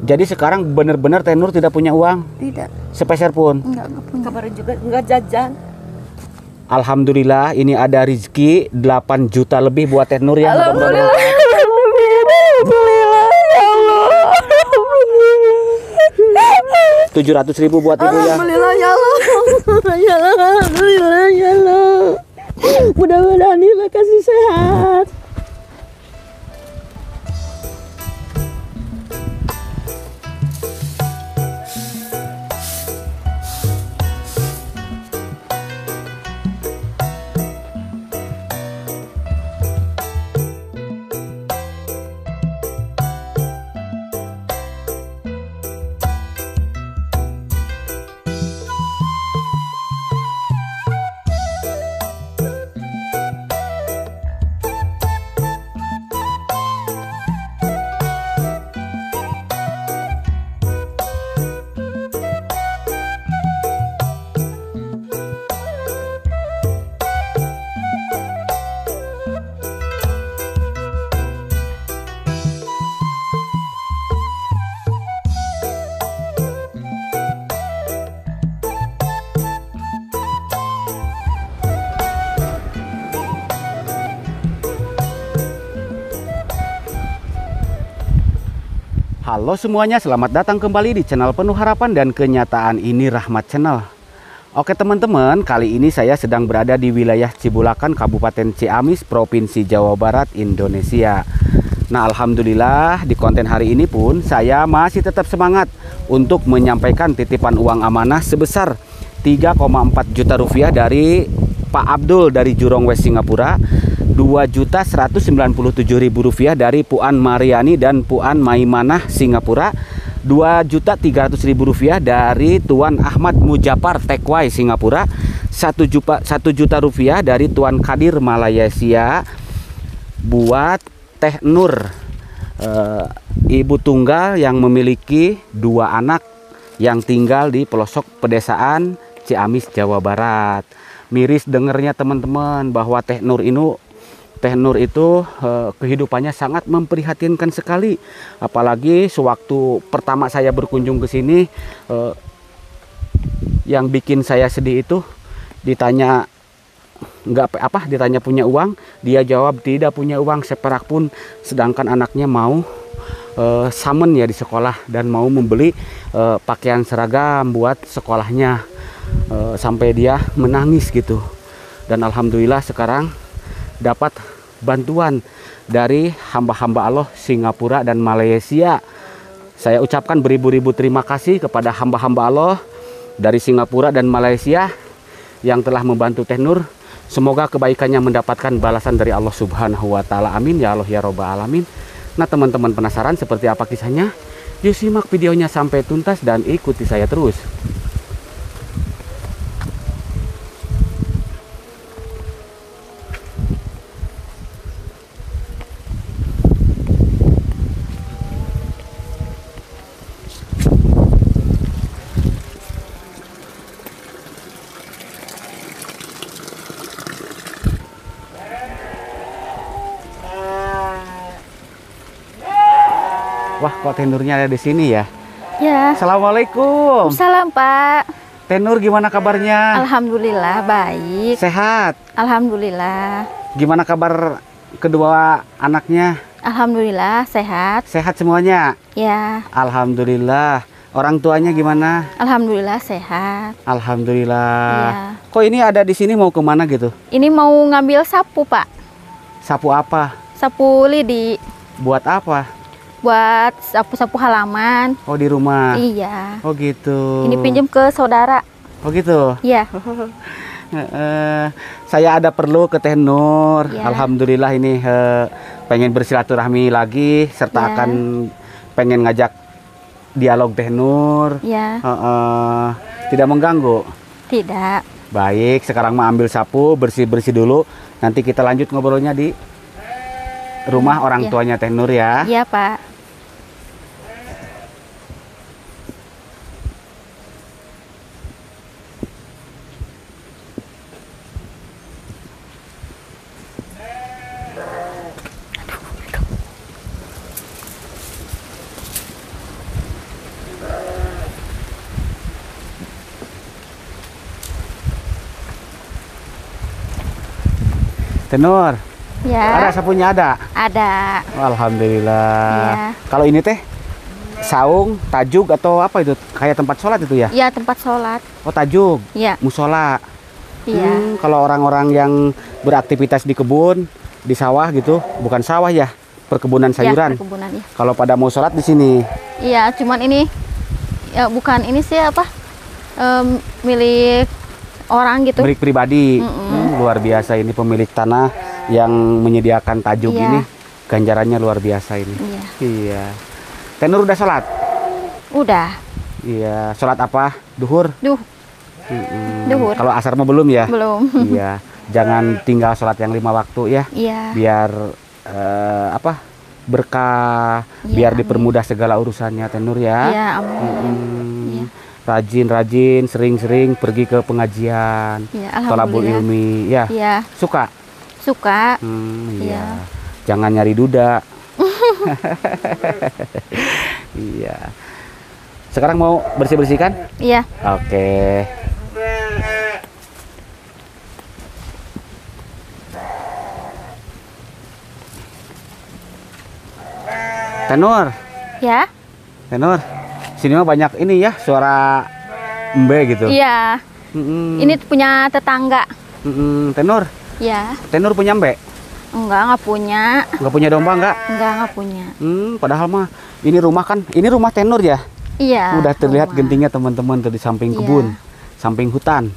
Jadi sekarang benar-benar Teh Nur tidak punya uang? Tidak. Sepeser pun? Enggak punya. Kemarin juga enggak jajan. Alhamdulillah ini ada rezeki 8 juta lebih buat Teh Nur ya. Alhamdulillah. Alhamdulillah ya Allah. 700.000 buat ibu ya. Alhamdulillah ya Allah. Ya Allah. Alhamdulillah ya Allah. Mudah-mudahan Nila kasih sehat. Halo semuanya, selamat datang kembali di channel Penuh Harapan dan Kenyataan. Ini Rahmat Channel. Oke teman-teman, kali ini saya sedang berada di wilayah Cibulakan, Kabupaten Ciamis, Provinsi Jawa Barat, Indonesia. Nah alhamdulillah di konten hari ini pun saya masih tetap semangat untuk menyampaikan titipan uang amanah sebesar 3,4 juta rupiah dari Pak Abdul dari Jurong West Singapura, 2.197.000 rupiah dari Puan Mariani dan Puan Maimanah Singapura, 2.300.000 rupiah dari Tuan Ahmad Mujapar Tekwai Singapura, 1 juta rupiah dari Tuan Kadir Malaysia buat Teh Nur, ibu tunggal yang memiliki 2 anak yang tinggal di pelosok pedesaan Ciamis, Jawa Barat. Miris dengernya teman-teman bahwa Teh Nur itu kehidupannya sangat memprihatinkan sekali. Apalagi sewaktu pertama saya berkunjung ke sini, yang bikin saya sedih itu ditanya ditanya punya uang, dia jawab tidak punya uang seperak pun, sedangkan anaknya mau samen ya di sekolah dan mau membeli pakaian seragam buat sekolahnya, sampai dia menangis gitu. Dan alhamdulillah sekarang dapat bantuan dari hamba-hamba Allah Singapura dan Malaysia. Saya ucapkan beribu-ribu terima kasih kepada hamba-hamba Allah dari Singapura dan Malaysia yang telah membantu Teh Nur. Semoga kebaikannya mendapatkan balasan dari Allah Subhanahu wa Ta'ala. Amin ya Allah ya Rabbal alamin. Nah teman-teman penasaran seperti apa kisahnya? Yuk simak videonya sampai tuntas dan ikuti saya terus. Wah, kok Teh Nurnya ada di sini ya? Ya. Assalamualaikum. Salam Pak. Teh Nur gimana kabarnya? Alhamdulillah baik. Sehat. Alhamdulillah. Gimana kabar kedua anaknya? Alhamdulillah sehat. Sehat semuanya? Ya. Alhamdulillah. Orang tuanya gimana? Alhamdulillah sehat. Alhamdulillah. Ya. Kok ini ada di sini mau kemana gitu? Ini mau ngambil sapu Pak. Sapu apa? Sapu lidi. Buat apa? Buat sapu-sapu halaman. Oh di rumah? Iya. Oh gitu. Ini pinjam ke saudara. Oh gitu? Iya. Saya ada perlu ke Teh Nur. Ya. Alhamdulillah ini pengen bersilaturahmi lagi serta Ya. akan pengen ngajak dialog Teh Nur. Ya. Tidak mengganggu? Tidak. Baik, sekarang mau ambil sapu, bersih-bersih dulu. Nanti kita lanjut ngobrolnya di rumah orang Ya. tuanya Teh Nur ya. Iya Pak. Tenur, ada Ya, sapunya ada. ada. Alhamdulillah. Iya. Kalau ini teh saung, tajuk atau apa itu? Kayak tempat sholat itu ya? Ya, tempat sholat. Oh tajuk, Ya, musola. iya. Kalau orang-orang yang beraktivitas di kebun, di sawah gitu, bukan sawah ya, perkebunan Ya, sayuran. perkebunan ya. Kalau pada mau sholat di sini, Iya, cuman ini ya bukan ini sih apa? Milik orang gitu. milik pribadi. Mm-mm. Luar biasa ini pemilik tanah yang menyediakan tajuk Iya. ini, ganjarannya luar biasa ini. Iya. Iya. Tenur udah sholat? Udah. Iya. Sholat apa? Duhur? Duh, duhur. Kalau asar mah belum ya? Belum. Iya. Jangan tinggal sholat yang 5 waktu ya. Iya. Biar apa? Berkah. Iya, Biar amin. dipermudah segala urusannya Tenur ya. Iya, amin. Iya. Rajin-rajin, sering-sering pergi ke pengajian. Iya, Thalabul alhamdulillah. ilmi. Ya. Iya, Suka? suka. Iya. Iya. Jangan nyari duda. Iya. Sekarang mau bersih-bersihkan? Iya. Oke. Tenur, Ya. Tenur. Sini mah banyak ini ya suara embe gitu. Iya. Mm-mm. Ini punya tetangga. Tenur, Ya. Tenur punya embe? Enggak punya. Nggak punya domba nggak? Enggak punya. Padahal mah ini rumah kan, ini rumah Tenur ya. Iya. Udah terlihat rumah. gentingnya teman-teman tuh di samping Iya. kebun, samping hutan.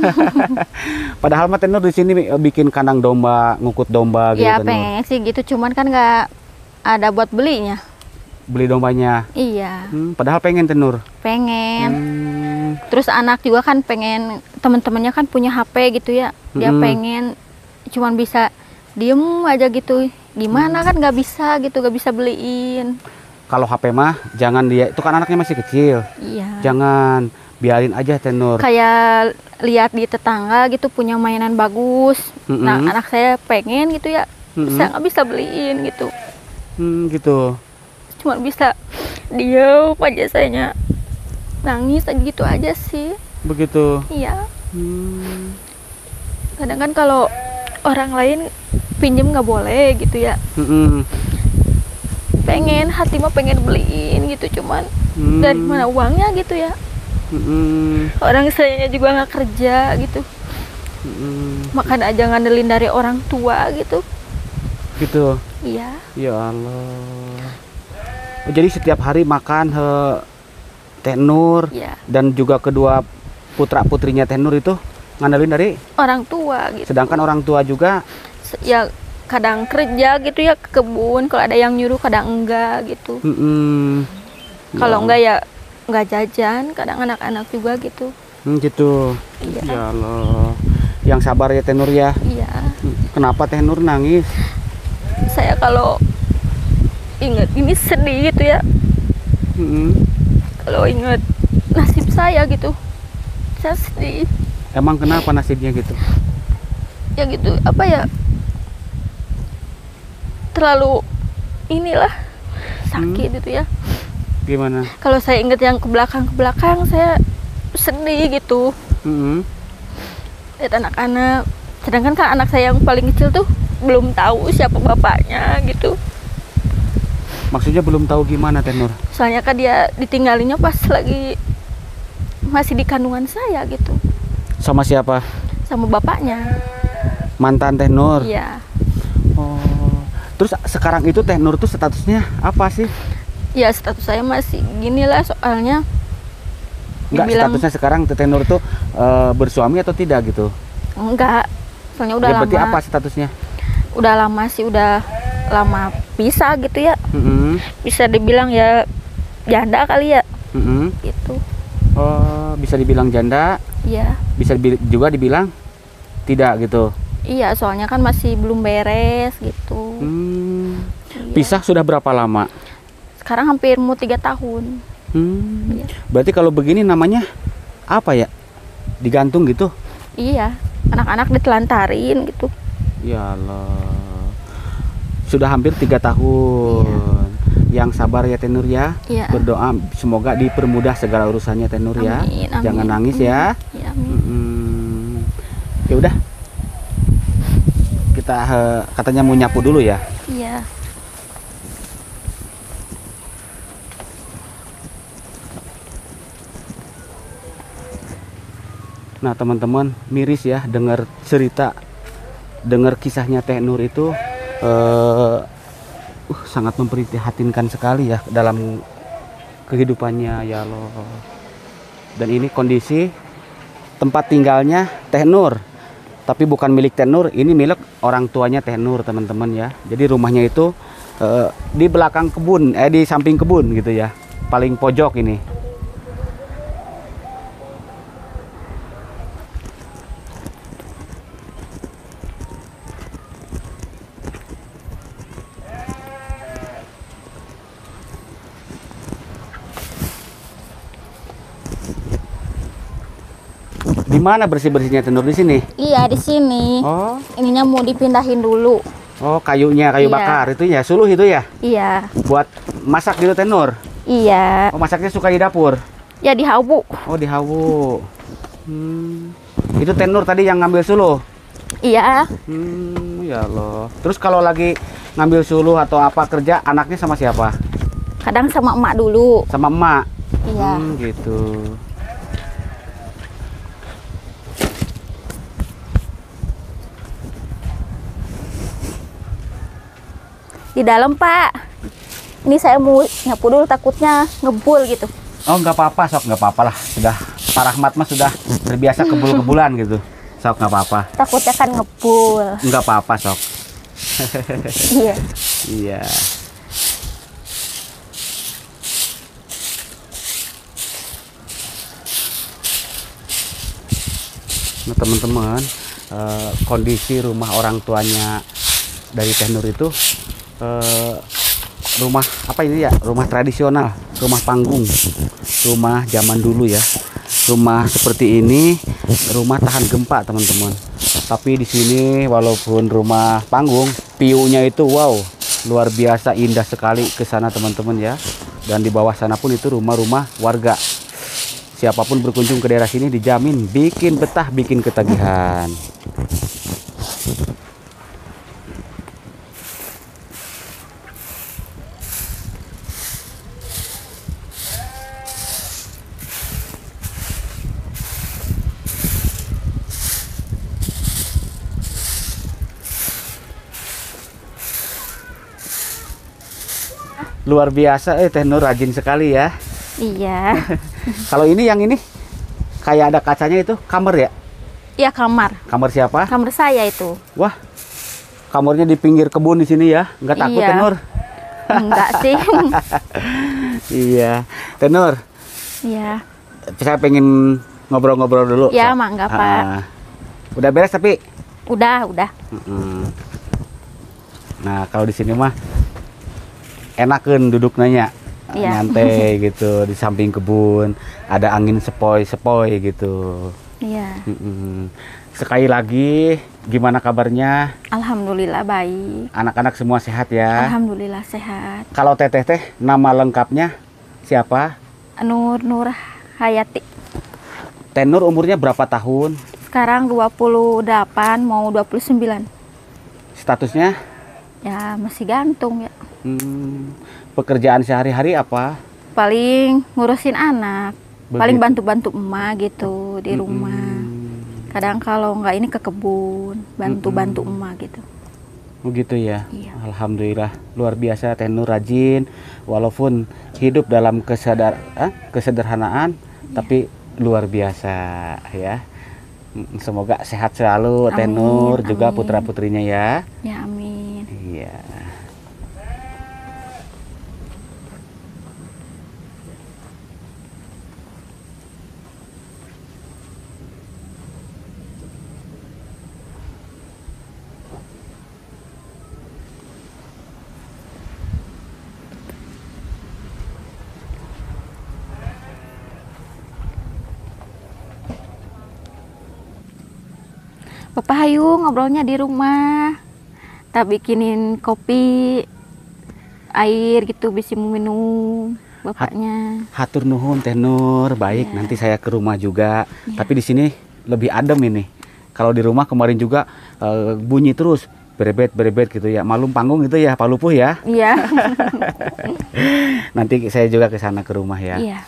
Padahal mah Tenur di sini bikin kandang domba, ngukut domba gitu Iya, Tenur. pengen sih gitu, cuman kan nggak ada buat belinya. Beli dombanya. Iya, Padahal pengen Tenur. pengen. Hmm, Terus anak juga kan pengen, teman-temannya kan punya HP gitu ya. Dia Mm-mm. pengen, cuman bisa diem aja gitu. Gimana kan nggak bisa gitu, nggak bisa beliin. Kalau HP mah jangan dia, itu kan anaknya masih kecil. Iya. Jangan, biarin aja Tenur. Kayak lihat di tetangga gitu punya mainan bagus. Nah, Mm-mm. anak saya pengen gitu ya. Mm-mm. Saya nggak bisa beliin gitu. Gitu. Cuma bisa diem aja sayanya. Nangis aja gitu aja sih. Begitu. Iya. Hmm, Kadang kan kalau orang lain pinjem nggak boleh gitu ya. mm-mm. Pengen, hati mah pengen beliin gitu, cuman Hmm. dari mana uangnya gitu ya. Mm-mm. Orang sayanya juga nggak kerja gitu, Mm-mm. makan aja ngandelin dari orang tua gitu. Gitu. Iya. Ya Allah. Oh, jadi setiap hari makan Tenur Iya, dan juga kedua putra putrinya Tenur itu ngandelin dari, orang tua gitu. sedangkan orang tua juga. Ya kadang kerja gitu ya ke kebun, kalau ada yang nyuruh kadang enggak gitu. Kalau enggak ya nggak jajan, kadang anak-anak juga gitu. Gitu. Iya. Ya Allah. Yang sabar ya Tenur ya. Iya. Kenapa Tenur nangis? Saya kalau inget ini sedih gitu ya. Mm-mm. Kalau inget nasib saya gitu, saya sedih. Emang kenapa nasibnya gitu? Ya gitu, apa ya, terlalu inilah sakit gitu ya. Gimana? Kalau saya inget yang ke belakang saya sedih gitu. Mm-mm. Lihat anak-anak, sedangkan kan anak saya yang paling kecil tuh belum tahu siapa bapaknya gitu. Maksudnya belum tahu gimana Tenur? Soalnya kan dia ditinggalinnya pas lagi masih di kandungan saya gitu, Sama siapa? sama bapaknya. Mantan Tenur. Iya. Oh. Terus sekarang itu Tenur tuh statusnya apa sih? Ya status saya masih gini lah, soalnya Enggak, dibilang statusnya sekarang Tenur tuh bersuami atau tidak gitu? enggak. Soalnya udah Ya, berarti lama. apa statusnya? Udah lama sih, udah lama pisah gitu ya. Mm-mm. Bisa dibilang ya janda kali ya Mm-mm. gitu. Oh, bisa dibilang janda, Iya. bisa juga dibilang tidak gitu. Iya, soalnya kan masih belum beres gitu. Hmm. Iya. Pisah sudah berapa lama? Sekarang hampir mau 3 tahun. Iya. Berarti kalau begini namanya apa ya? Digantung gitu? Iya, anak-anak ditelantarin gitu. Ya Allah. Sudah hampir 3 tahun. Yang sabar ya Tenur ya. Iya. Berdoa semoga dipermudah segala urusannya Tenur ya. Amin, amin. Jangan nangis ya. Iya, amin. Ya udah. kita katanya mau nyapu dulu ya. Iya. Nah teman-teman, miris ya dengar cerita, dengar kisahnya Teh Nur itu sangat memprihatinkan sekali ya dalam kehidupannya ya Allah. Dan ini kondisi tempat tinggalnya Teh Nur, tapi bukan milik Teh Nur, ini milik orang tuanya Teh Nur teman-teman ya. Jadi rumahnya itu di belakang kebun, di samping kebun gitu ya, paling pojok ini. Di mana bersih-bersihnya Teh Nur, di sini? Iya, di sini. Oh. Ininya mau dipindahin dulu. Oh, kayunya, kayu Iya. bakar itu ya, suluh itu ya? Iya. Buat masak gitu Teh Nur? Iya. Oh, masaknya suka di dapur? Ya di hawu. Oh, di hawu. Itu Teh Nur tadi yang ngambil suluh? Iya. Ya Allah. Terus kalau lagi ngambil suluh atau apa kerja, anaknya sama siapa? Kadang sama emak dulu. Sama emak? Iya. Gitu. Di dalam, Pak. Ini saya mau nyapu dulu, takutnya ngebul gitu. Oh, nggak apa-apa, sok, nggak apa-apa lah. Sudah Pak Rahmat mah sudah terbiasa kebul-kebulan gitu. Sok, nggak apa-apa. Takutnya kan ngebul. Nggak apa-apa, sok. Iya. Iya. Nah teman-teman, kondisi rumah orang tuanya dari Teh Nur itu rumah apa ini ya, rumah tradisional, rumah panggung, rumah zaman dulu ya. Rumah seperti ini rumah tahan gempa teman-teman. Tapi di sini walaupun rumah panggung, view-nya itu wow, luar biasa indah sekali ke sana teman-teman ya. Dan di bawah sana pun itu rumah-rumah warga. Siapapun berkunjung ke daerah sini dijamin bikin betah, bikin ketagihan. Luar biasa, Teh Nur rajin sekali ya. Iya. Kalau ini yang ini kayak ada kacanya itu kamar ya? Iya, kamar. Kamar siapa? Kamar saya itu. Wah, kamarnya di pinggir kebun di sini ya? Nggak takut Iya. Teh Nur? Enggak sih. Iya, Teh Nur. Iya. Saya pengen ngobrol-ngobrol dulu. Ya, So. mangga, Pak. Udah beres tapi? Udah. Nah, kalau di sini mah enakan duduk nanya. Iya. Nyantai gitu di samping kebun, ada angin sepoi-sepoi gitu. Iya. Sekali lagi, gimana kabarnya? Alhamdulillah baik. Anak-anak semua sehat ya? Alhamdulillah sehat. Kalau Teteh nama lengkapnya siapa? Nur Hayati. Teh Nur umurnya berapa tahun? Sekarang 28 mau 29. Statusnya? Ya masih gantung ya. Pekerjaan sehari-hari apa? Paling ngurusin anak. Begitu. Paling bantu-bantu emak gitu di rumah. Kadang kalau enggak ini ke kebun, bantu-bantu emak gitu. Begitu ya. Iya. Alhamdulillah luar biasa Teh Nur rajin, walaupun hidup dalam kesederhanaan, tapi luar biasa ya. Semoga sehat selalu Teh Amin, Nur, juga amin. putra-putrinya ya. Ya amin. Iya. Bapak Hayu ngobrolnya di rumah. Tak bikinin kopi, air gitu bisa minum bapaknya. Hatur nuhun Teh Nur, baik. Iya. Nanti saya ke rumah juga. Iya. Tapi di sini lebih adem ini. Kalau di rumah kemarin juga bunyi terus berebet gitu ya, malum panggung gitu ya, Pak Lupuh ya. Iya. Nanti saya juga ke sana ke rumah ya. Iya.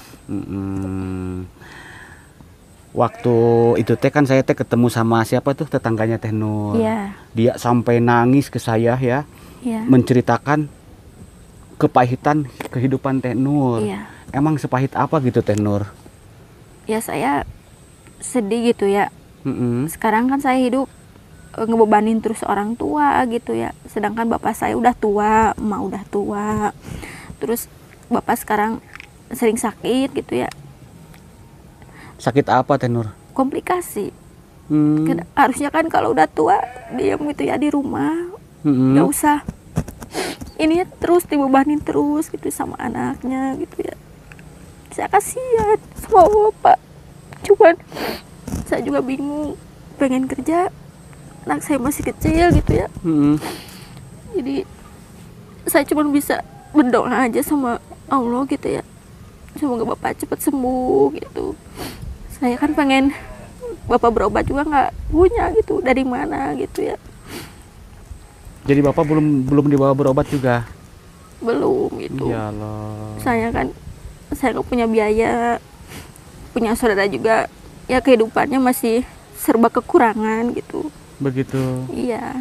Waktu itu teh kan saya teh ketemu sama siapa tuh tetangganya Teh Nur. Iya. Dia sampai nangis ke saya ya, Iya. menceritakan kepahitan kehidupan Teh Nur. Iya. Emang sepahit apa gitu Teh Nur? Ya saya sedih gitu ya. Mm-mm. Sekarang kan saya hidup ngebebanin terus orang tua gitu ya. Sedangkan bapak saya udah tua, emak udah tua. Terus bapak sekarang sering sakit gitu ya. Sakit apa Teh Nur? Komplikasi. Hmm. Harusnya kan kalau udah tua diam gitu ya di rumah. Mm-mm. Nggak usah ini terus dibebanin terus gitu sama anaknya gitu ya. Saya kasihan sama bapak. Cuman saya juga bingung, pengen kerja, anak saya masih kecil gitu ya. Mm-mm. Jadi saya cuma bisa berdoa aja sama Allah gitu ya, semoga bapak cepat sembuh gitu. Saya kan pengen bapak berobat juga nggak punya gitu, dari mana gitu ya. Jadi bapak belum dibawa berobat juga? Belum gitu. Ya Allah. Saya nggak punya biaya, punya saudara juga ya, kehidupannya masih serba kekurangan gitu. Begitu. Iya.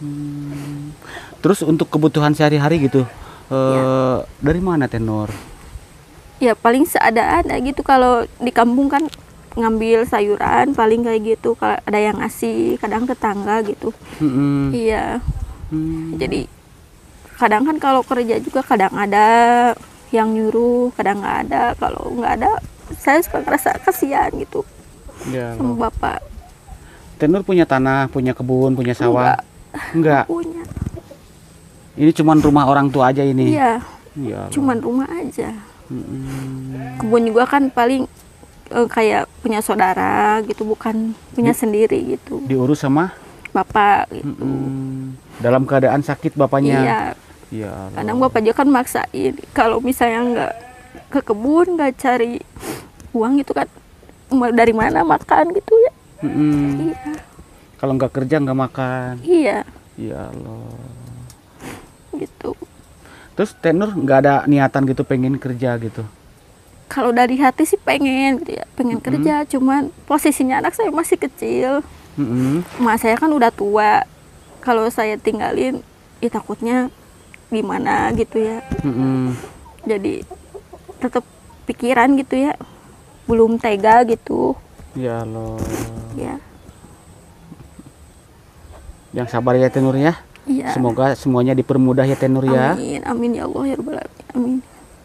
Terus untuk kebutuhan sehari-hari gitu, Ya. dari mana Teh Nur? Ya paling seadanya gitu, kalau di kampung kan ngambil sayuran paling kayak gitu, kalau ada yang ngasih, kadang tetangga gitu. Mm-mm. Iya. Hmm. Jadi kadang kan kalau kerja juga kadang ada yang nyuruh, kadang nggak ada. Kalau nggak ada, saya suka ngerasa kasihan gitu Ya sama Allah. bapak. Teh Nur punya tanah, punya kebun, punya sawah? Enggak. Punya. Ini cuman rumah orang tua aja ini. Iya. Ya Allah. Cuman rumah aja. Mm-mm. Kebun juga kan paling kayak punya saudara gitu, bukan punya sendiri gitu. Diurus sama? Bapak gitu. Mm-mm. Dalam keadaan sakit bapaknya? Iya. Ya Allah. Kadang bapak juga kan maksain, kalau misalnya nggak ke kebun, nggak cari uang gitu kan, dari mana makan gitu ya. Mm-mm. Iya. Kalau nggak kerja nggak makan? Iya Ya Allah. gitu. Terus Teh Nur nggak ada niatan gitu pengen kerja gitu? Kalau dari hati sih pengen gitu ya, pengen kerja, cuman posisinya anak saya masih kecil. Mm-mm. Emak saya kan udah tua, kalau saya tinggalin ya takutnya gimana gitu ya. Mm-mm. Jadi tetap pikiran gitu ya, belum tega gitu Ya Allah. ya. Yang sabar ya Teh Nur ya. Iya. Semoga semuanya dipermudah ya Teh Nur ya. Amin, amin ya Allah ya Rabbal Alamin. Amin.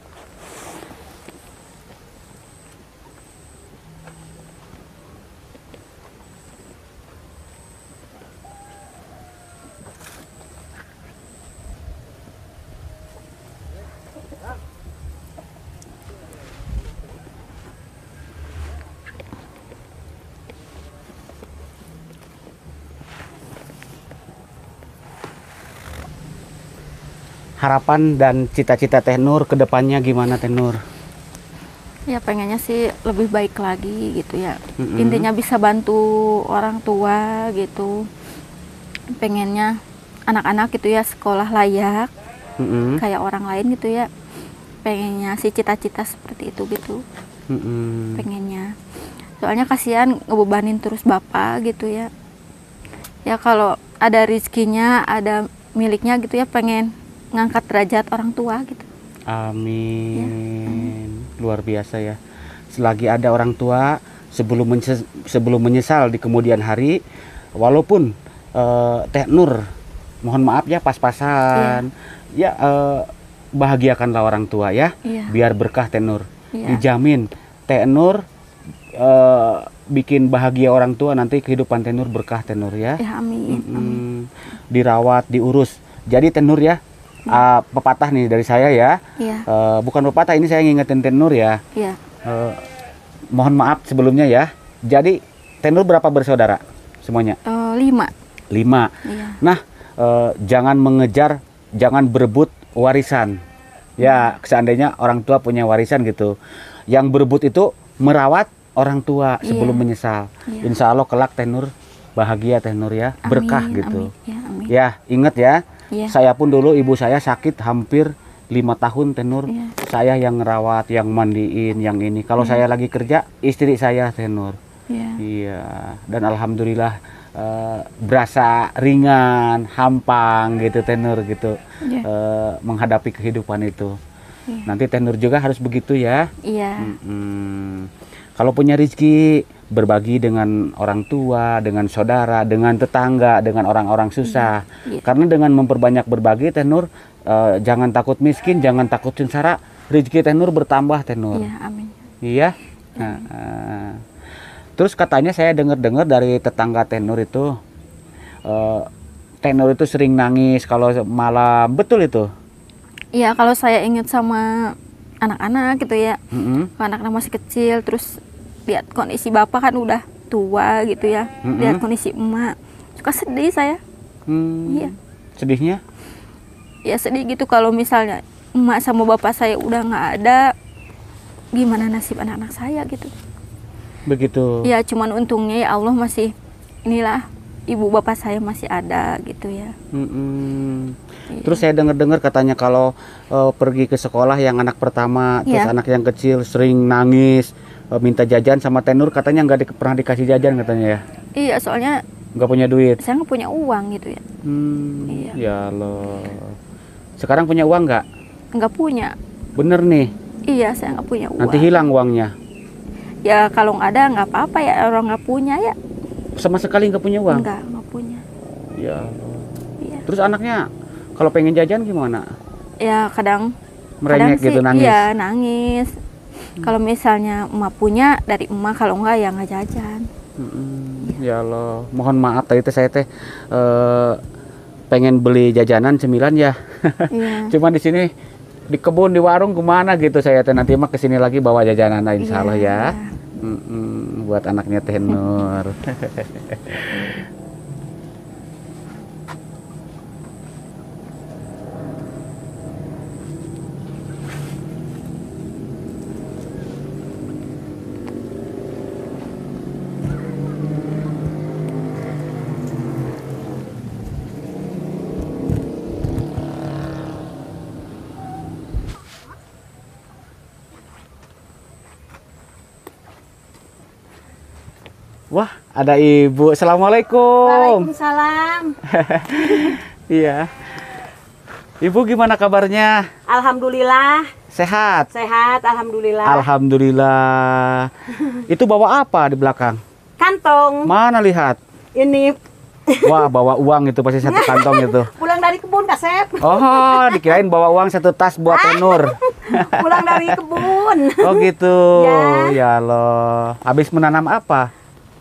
Harapan dan cita-cita Teh Nur ke depannya gimana Teh Nur? Ya pengennya sih lebih baik lagi gitu ya. Mm-mm. Intinya bisa bantu orang tua gitu. Pengennya anak-anak gitu ya sekolah layak Mm-mm. kayak orang lain gitu ya. Pengennya sih cita-cita seperti itu gitu. Mm-mm. Pengennya. Soalnya kasihan ngebebanin terus bapak gitu ya. Ya kalau ada rezekinya, ada miliknya gitu ya, pengen ngangkat derajat orang tua gitu. Amin. Luar biasa ya. Selagi ada orang tua, sebelum menyesal di kemudian hari, walaupun Teh Nur, mohon maaf ya pas-pasan, ya bahagiakanlah orang tua ya, Iya. biar berkah Teh Nur. Iya. Dijamin Teh Nur bikin bahagia orang tua, nanti kehidupan Teh Nur berkah Teh Nur ya. Ya amin. Amin. Dirawat, diurus. Jadi Teh Nur ya, pepatah nih dari saya ya. Iya. Bukan pepatah, ini saya ngingetin Teh Nur ya. Iya. Mohon maaf sebelumnya ya. Jadi Teh Nur berapa bersaudara semuanya? 5. 5. Iya. Nah, jangan mengejar, jangan berebut warisan. Ya, seandainya orang tua punya warisan gitu, yang berebut itu merawat orang tua sebelum Iya. menyesal. Iya. Insya Allah kelak Teh Nur bahagia Teh Nur ya, berkah Amin, gitu. amin. Ya amin. Ya, ingat ya. Iya. Saya pun dulu ibu saya sakit hampir 5 tahun Tenur. Iya. Saya yang ngerawat, yang mandiin, yang ini. Kalau saya lagi kerja, istri saya Tenur. Iya. Iya. Dan alhamdulillah berasa ringan, hampang gitu Tenur gitu. Iya. Menghadapi kehidupan itu. Iya. Nanti Tenur juga harus begitu ya. Iya. Kalau punya rezeki, berbagi dengan orang tua, dengan saudara, dengan tetangga, dengan orang-orang susah. Iya. Karena dengan memperbanyak berbagi, Tenur, jangan takut miskin, jangan takut sengsara. Rezeki Tenur bertambah, Tenur. Iya, amin. Iya. Terus katanya saya dengar-dengar dari tetangga Tenur itu, Tenur itu sering nangis kalau malam. Betul itu? Iya, kalau saya ingat sama anak-anak gitu ya, Mm-mm. anak-anak masih kecil, terus lihat kondisi bapak kan udah tua gitu ya, lihat kondisi emak, suka sedih saya. Iya. Sedihnya? Ya sedih gitu kalau misalnya emak sama bapak saya udah nggak ada, gimana nasib anak-anak saya gitu. Begitu. Ya cuman untungnya ya Allah masih inilah ibu bapak saya masih ada gitu ya. Iya. Terus saya dengar-dengar katanya kalau pergi ke sekolah yang anak pertama, terus Iya. anak yang kecil sering nangis, minta jajan sama Tenur, katanya nggak pernah dikasih jajan katanya ya? Iya, soalnya Nggak punya duit? saya nggak punya uang gitu ya. Iya. Ya Allah. Sekarang punya uang nggak? Nggak punya. Bener nih, Iya, saya nggak punya uang. nanti hilang uangnya. Ya kalau nggak ada nggak apa-apa ya, orang nggak punya ya. Sama sekali nggak punya uang? Nggak punya. Ya Allah. Iya. Terus anaknya kalau pengen jajan gimana? Ya kadang Merengek gitu, sih, nangis? Iya, nangis. Kalau misalnya emak punya dari emak, kalau enggak ya nggak jajan. Ya Allah, mohon maaf tadi teh saya teh pengen beli jajanan cemilan ya. Iya. Cuman di sini di kebun di warung kemana gitu saya teh, nanti mah kesini lagi bawa jajanan insya Allah ya. Buat anaknya Teh Nur. Wah, ada ibu. Assalamualaikum. Waalaikumsalam. Iya. Ibu gimana kabarnya? Alhamdulillah Sehat? sehat, alhamdulillah. Alhamdulillah. Itu bawa apa di belakang? Kantong Mana lihat? ini Wah, bawa uang itu pasti satu kantong itu. pulang dari kebun Kasep. Oh, dikirain bawa uang satu tas buat Teh Nur. Pulang dari kebun. Oh gitu. Ya. Ya Allah. Habis menanam apa?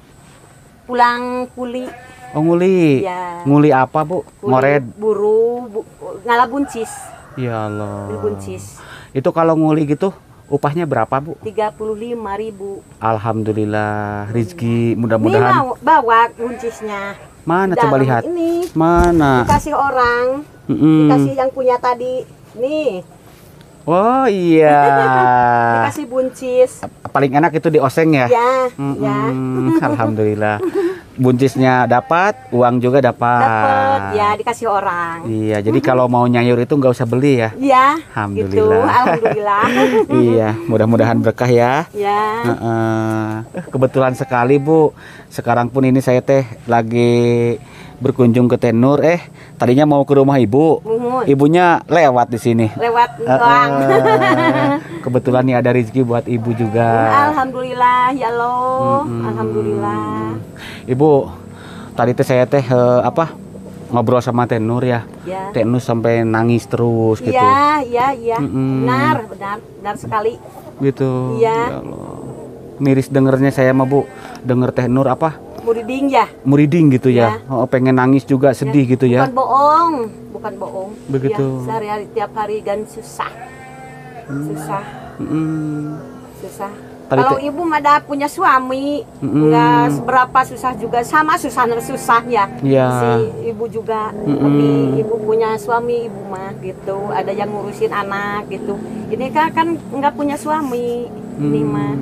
Pulang kuli. Oh, nguli. Ya. Nguli apa, Bu? Kuli Ngoret. buru ngala buncis. Ya Allah. Beli buncis. Itu kalau nguli gitu upahnya berapa, Bu? 35.000. Alhamdulillah, rezeki Ini mudah-mudahan. mau bawa buncisnya. Mana Di coba dalam lihat? Ini Mana? dikasih orang, Mm-mm. dikasih yang punya tadi. Nih, Oh iya. dikasih buncis. Paling enak itu di oseng ya. Ya, Mm-mm. ya. Alhamdulillah. Buncisnya dapat, uang juga dapat. Dapat, ya dikasih orang. Iya, jadi kalau mau nyayur itu nggak usah beli ya. Iya, Alhamdulillah. gitu. Alhamdulillah. Iya, mudah-mudahan berkah ya. Ya, Kebetulan sekali Bu, sekarang pun ini saya teh lagi berkunjung ke Teh Nur. Tadinya mau ke rumah ibu, muhun. ibunya lewat di sini. Lewat doang. Kebetulan nih ada rezeki buat ibu juga. Alhamdulillah, ya Allah. Alhamdulillah. Ibu, tadi teh saya teh ngobrol sama Teh Nur ya. Ya. Teh Nur sampai nangis terus gitu. Iya, iya, iya. Mm-mm. Benar sekali. Gitu. Iya. Ya Allah. Miris dengernya saya mah Bu, denger Teh Nur Muriding ya. muriding gitu ya. Ya. Oh, pengen nangis juga, sedih gitu ya. Bukan bohong, bukan bohong. Begitu. Ya, sehari-hari tiap hari dan susah. Susah, Mm-mm. susah. Tadi Kalau teh- ibu ada punya suami, Mm-mm. nggak seberapa susah juga, sama susahnya. Iya. Si ibu juga, tapi ibu punya suami, ibu mah gitu. Ada yang ngurusin anak gitu. Ini kan nggak punya suami, ini mah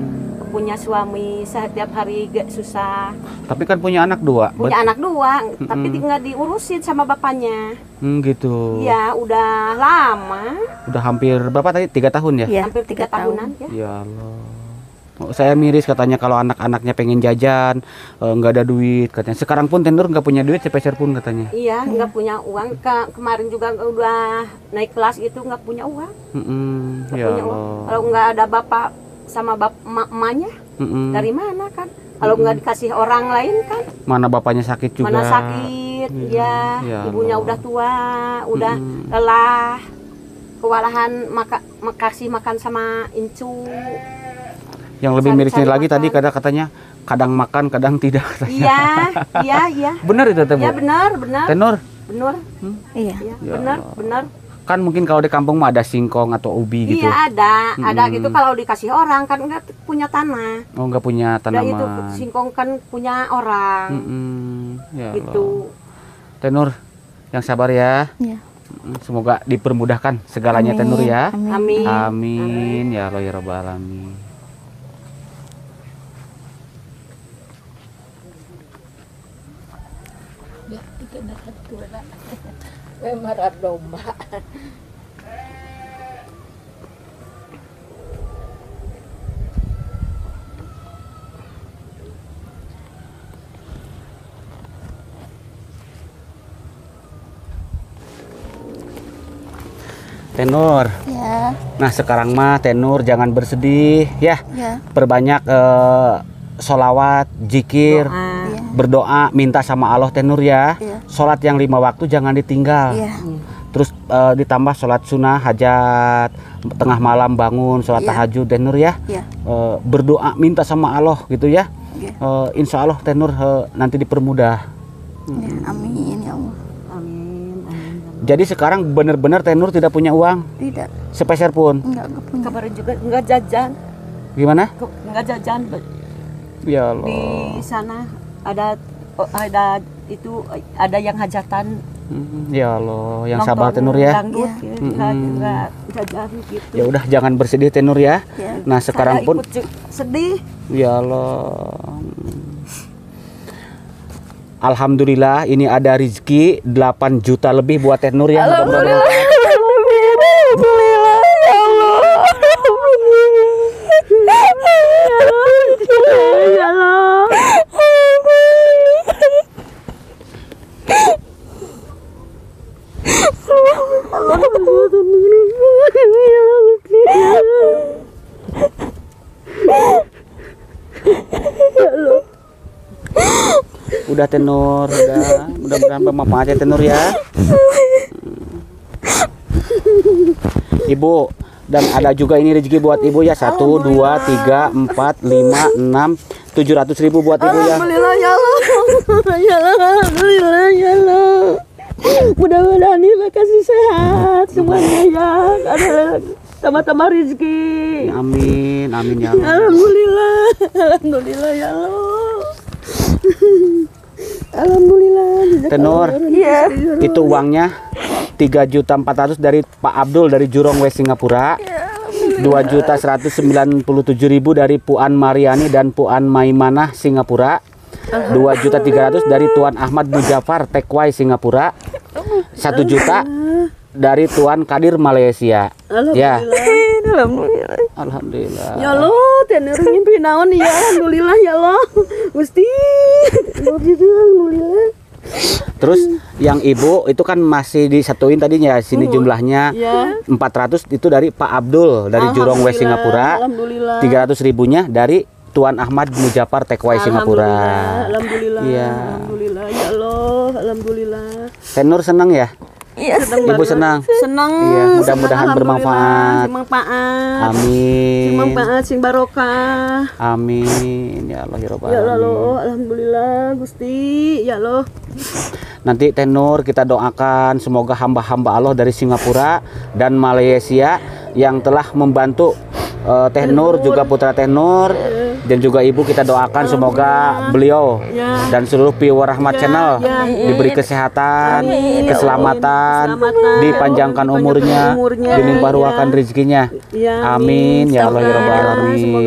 punya suami setiap hari gak susah. Tapi kan punya anak 2. Punya anak 2, tapi nggak diurusin sama bapaknya. Gitu. Ya udah lama, Udah hampir berapa tadi? 3 tahun ya? Iya, hampir 3 tahunan ya. Ya Allah. Oh, saya miris katanya kalau anak-anaknya pengen jajan, nggak ada duit katanya. Sekarang pun Tenur nggak punya duit sepeser pun katanya. Iya, nggak punya uang. Kemarin juga udah naik kelas itu nggak punya uang. Nggak Ya punya uang. Allah. Kalau nggak ada bapak sama emaknya, dari mana kan? Kalau nggak dikasih orang lain kan? Mana bapaknya sakit juga. Mana sakit, ya, Ya ibunya Allah. udah tua, udah lelah, kewalahan makasih makan sama incu. Yang lebih Cari- mirisnya cari lagi tadi makan. katanya kadang makan, kadang tidak katanya. Iya, iya, iya. Benar itu Teh, Bu? Ya benar, benar, Tenur, benar, Iya. ya, Ya benar, Allah. benar. kan mungkin kalau di kampung mah ada singkong atau ubi gitu. Iya ada gitu kalau dikasih orang kan nggak punya tanah. Oh, nggak punya Dan itu tanaman. singkong kan punya orang, Ya Allah. gitu. Tenur, yang sabar ya. Iya. Semoga dipermudahkan segalanya Amin. Tenur ya. Amin. Amin. Amin ya Allah ya Rabbal alamin. Marah domba. Tenur. Ya, Nah, sekarang mah Tenur jangan bersedih ya. ya, Perbanyak sholawat, zikir, ya, berdoa, minta sama Allah Tenur ya. Iya. Sholat yang 5 waktu jangan ditinggal. ya, Terus ditambah sholat sunnah, hajat, tengah malam bangun, sholat Iya. tahajud Tenur ya. ya, Berdoa, minta sama Allah gitu ya. Iya. Insya Allah Tenur nanti dipermudah. ya. Amin ya Allah. Amin, amin. Jadi sekarang benar-benar Tenur tidak punya uang Tidak, sepeser pun. enggak punya. Kemarin juga nggak jajan, Gimana? nggak jajan Ya Allah. di sana ada ada yang hajatan. Ya Allah, yang nonton sabar Tenur ya. Dangdut, Iya. ya, nggak jajan gitu. Ya udah jangan bersedih Tenur ya. Ya, Nah sekarang Saya pun ikut sedih. ya Allah. Alhamdulillah ini ada rezeki 8 juta lebih buat Tenur ya. Mudah-mudahan. Alhamdulillah ya Allah. Ya Allah. Udah Tenur, udah. Mudah-mudahan bermanfaat ya Tenur ya. Ibu, dan ada juga ini rezeki buat ibu ya. 1, 2, 3, 4, 5, 6, 700 ribu buat ibu ya. Alhamdulillah ya Allah. Ya Allah, alhamdulillah ya Allah. Mudah-mudahan dia kasih sehat semuanya ya. Ada tambah-tambah rezeki. Amin, amin ya Allah. Alhamdulillah, alhamdulillah ya Allah. Alhamdulillah. Tenur, Iya. itu uangnya 3.400.000 dari Pak Abdul dari Jurong West Singapura. 2.197.000 dari Puan Mariani dan Puan Maimanah Singapura. 2.300.000 dari Tuan Ahmad Mujafar Tekwai Singapura. 1 juta dari Tuan Kadir Malaysia. Ya, Alhamdulillah. alhamdulillah. Ya Allah, tenur ngimpi naon ya. Alhamdulillah ya Allah. Gusti. Alhamdulillah. Terus yang ibu itu kan masih disatuin tadinya sini jumlahnya Ya. 400 itu dari Pak Abdul dari Jurong West Singapura. Alhamdulillah. 300 ribunya dari Tuan Ahmad Mujafar Tekwai Singapura. Alhamdulillah. Iya. Alhamdulillah ya Allah. Alhamdulillah. Tenur senang ya? Iya, Ibu senang. senang. Iya, mudah-mudahan Senang, bermanfaat. alhamdulillah. Sing manfaat. Sing Amin. manfaat, sing barokah. Amin. Ya Allah ya Rabbal Ya alamin. Allah, alhamdulillah Gusti. Ya Allah. Nanti Tenur kita doakan semoga hamba-hamba Allah dari Singapura dan Malaysia yang telah membantu Teh Nur juga putra Teh Nur dan juga ibu kita doakan semoga beliau Ya. dan seluruh viewer Rahmat Channel ya. diberi kesehatan, Amin. keselamatan, Keselamatan. dipanjangkan umurnya, Umurnya. dilimpah ruahkan Ya. rezekinya. Ya, Amin ya Allah ya Rabbal Semoga alamin. di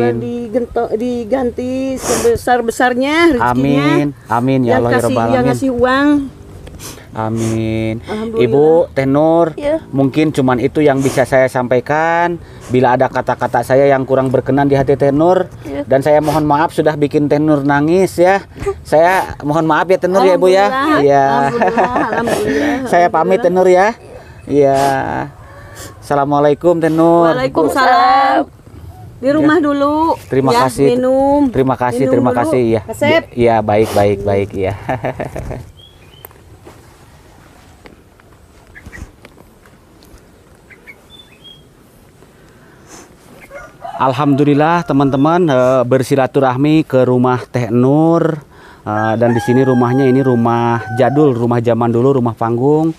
diganti sebesar-besarnya rezekinya. Amin. Amin ya Allah ya Rabbal Yang alamin. ngasih uang. Amin. Alhamdulillah. Ibu Teh Nur, Ya. mungkin cuman itu yang bisa saya sampaikan. Bila ada kata-kata saya yang kurang berkenan di hati Teh Nur, Ya. dan saya mohon maaf sudah bikin Teh Nur nangis ya. Saya mohon maaf ya Teh Nur ya Bu ya. Iya. Alhamdulillah. Saya pamit Teh Nur ya. Iya. Assalamualaikum Teh Nur. Waalaikumsalam. Di rumah dulu. Terima Ya, kasih. Minum. Terima kasih, Minum terima dulu. kasih ya. Asep. Iya, baik ya. Alhamdulillah teman-teman bersilaturahmi ke rumah Teh Nur. Dan di sini rumahnya ini rumah jadul, rumah zaman dulu, rumah panggung.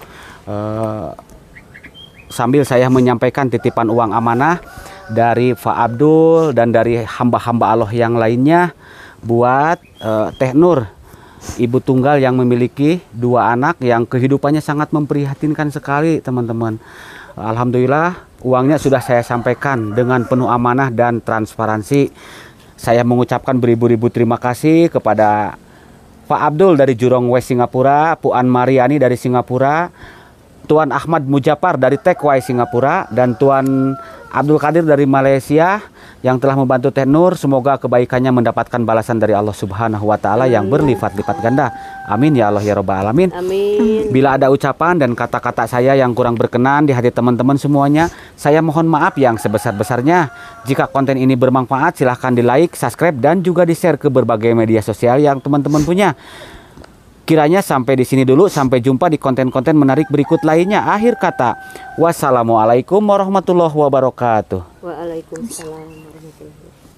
Sambil saya menyampaikan titipan uang amanah dari Pak Abdul dan dari hamba-hamba Allah yang lainnya buat Teh Nur, ibu tunggal yang memiliki 2 anak yang kehidupannya sangat memprihatinkan sekali teman-teman. Alhamdulillah uangnya sudah saya sampaikan dengan penuh amanah dan transparansi. Saya mengucapkan beribu-ribu terima kasih kepada Pak Abdul dari Jurong West Singapura, Puan Mariani dari Singapura, Tuan Ahmad Mujapar dari Tekwai Singapura, dan Tuan Abdul Qadir dari Malaysia yang telah membantu Teh Nur. Semoga kebaikannya mendapatkan balasan dari Allah Subhanahu wa taala yang berlipat-lipat ganda. Amin ya Allah ya Rabbal alamin. Amin. Bila ada ucapan dan kata-kata saya yang kurang berkenan di hati teman-teman semuanya, saya mohon maaf yang sebesar-besarnya. Jika konten ini bermanfaat, silahkan di-like, subscribe, dan juga di-share ke berbagai media sosial yang teman-teman punya. Kiranya sampai di sini dulu, sampai jumpa di konten-konten menarik berikut lainnya. Akhir kata, wassalamualaikum warahmatullahi wabarakatuh. Waalaikumsalam warahmatullahi wabarakatuh.